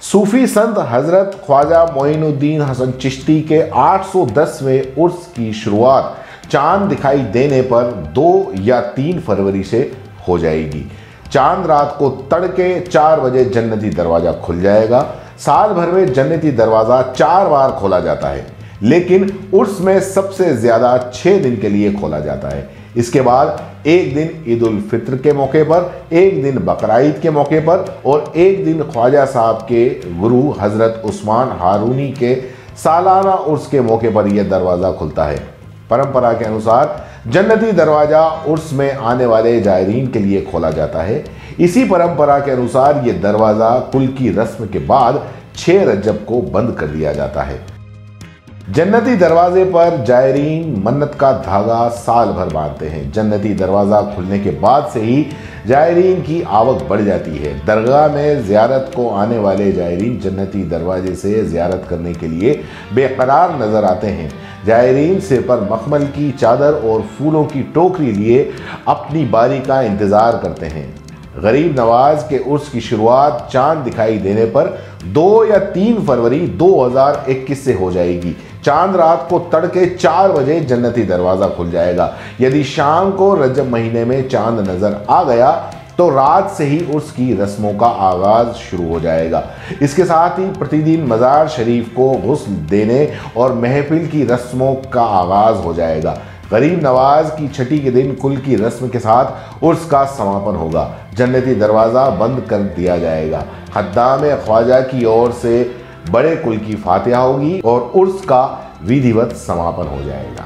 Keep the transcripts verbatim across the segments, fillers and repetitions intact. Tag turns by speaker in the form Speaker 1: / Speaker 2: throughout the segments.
Speaker 1: सूफी संत हजरत ख्वाजा मोइनुद्दीन हसन चिश्ती के आठ सौ दसवें उर्स की शुरुआत चांद दिखाई देने पर दो या तीन फरवरी से हो जाएगी। चांद रात को तड़के चार बजे जन्नती दरवाजा खुल जाएगा। साल भर में जन्नती दरवाजा चार बार खोला जाता है, लेकिन उर्स में सबसे ज्यादा छह दिन के लिए खोला जाता है। इसके बाद एक दिन ईद उल फित्र के मौके पर, एक दिन बकराईद के मौके पर और एक दिन ख्वाजा साहब के गुरु हजरत उस्मान हारूनी के सालाना उर्स के मौके पर यह दरवाज़ा खुलता है। परंपरा के अनुसार जन्नती दरवाज़ा उर्स में आने वाले जायरीन के लिए खोला जाता है। इसी परंपरा के अनुसार यह दरवाज़ा कुल की रस्म के बाद छह रजब को बंद कर दिया जाता है। जन्नती दरवाजे पर जायरीन मन्नत का धागा साल भर बांधते हैं। जन्नती दरवाज़ा खुलने के बाद से ही जायरीन की आवक बढ़ जाती है। दरगाह में ज़ियारत को आने वाले जायरीन जन्नती दरवाजे से ज़ियारत करने के लिए बेकरार नज़र आते हैं। जायरीन सिर पर मखमल की चादर और फूलों की टोकरी लिए अपनी बारी का इंतज़ार करते हैं। गरीब नवाज के उर्स की शुरुआत चांद दिखाई देने पर दो या तीन फरवरी दो हज़ार इक्कीस से हो जाएगी। चांद रात को तड़के चार बजे जन्नती दरवाज़ा खुल जाएगा। यदि शाम को रजब महीने में चांद नज़र आ गया तो रात से ही उर्स की रस्मों का आगाज़ शुरू हो जाएगा। इसके साथ ही प्रतिदिन मज़ार शरीफ को गुस्ल देने और महफिल की रस्मों का आगाज़ हो जाएगा। गरीब नवाज की छठी के दिन कुल की रस्म के साथ उर्स का समापन होगा। जन्नती दरवाज़ा बंद कर दिया जाएगा। खद्दाम ख्वाजा की ओर से बड़े कुल की फातिहा होगी और उर्स का विधिवत समापन हो जाएगा।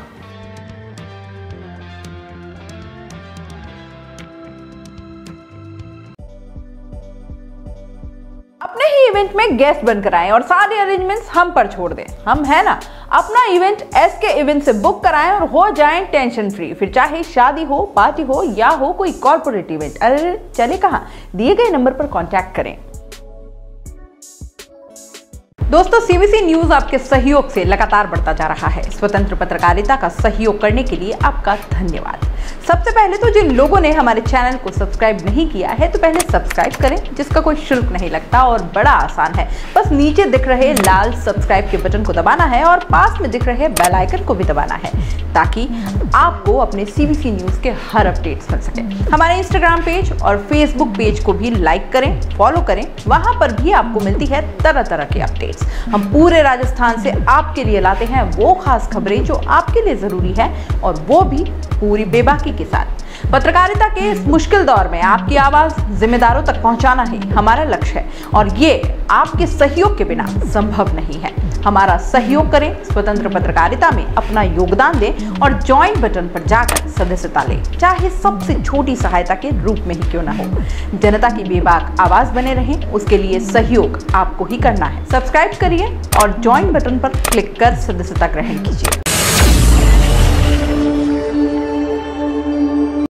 Speaker 2: अपने ही इवेंट में गेस्ट बनकर आएं और सारे अरेंजमेंट्स हम पर छोड़ दें। हम है ना, अपना इवेंट एसके इवेंट से बुक कराएं और हो जाएं टेंशन फ्री। फिर चाहे शादी हो, पार्टी हो या हो कोई कॉर्पोरेट इवेंट, अरे चले कहाँ, दिए गए नंबर पर कांटेक्ट करें। दोस्तों, सीबीसी न्यूज आपके सहयोग से लगातार बढ़ता जा रहा है। स्वतंत्र पत्रकारिता का सहयोग करने के लिए आपका धन्यवाद। सबसे पहले तो जिन लोगों ने हमारे चैनल को सब्सक्राइब नहीं किया है तो पहले सब्सक्राइब करें, जिसका कोई शुल्क नहीं लगता और बड़ा आसान है। बस नीचे दिख रहे लाल सब्सक्राइब के बटन को दबाना है और पास में दिख रहे बेल आइकन को भी दबाना है, ताकि आपको अपने सीबीसी न्यूज के हर अपडेट्स मिल सके। हमारे इंस्टाग्राम पेज और फेसबुक पेज को भी लाइक करें, फॉलो करें। वहां पर भी आपको मिलती है तरह तरह की अपडेट्स। हम पूरे राजस्थान से आपके लिए लाते हैं वो खास खबरें जो आपके लिए जरूरी है, और वो भी पूरी बेबाकी के साथ। पत्रकारिता के इस मुश्किल दौर में आपकी आवाज जिम्मेदारों तक पहुंचाना ही हमारा लक्ष्य है, और ये आपके सहयोग के बिना संभव नहीं है। हमारा सहयोग करें, स्वतंत्र पत्रकारिता में अपना योगदान दें और ज्वाइन बटन पर जाकर सदस्यता लें, चाहे सबसे छोटी सहायता के रूप में ही क्यों ना हो। जनता की बेबाक आवाज बने रहें, उसके लिए सहयोग आपको ही करना है। सब्सक्राइब करिए और ज्वाइन बटन पर क्लिक कर सदस्यता ग्रहण कीजिए।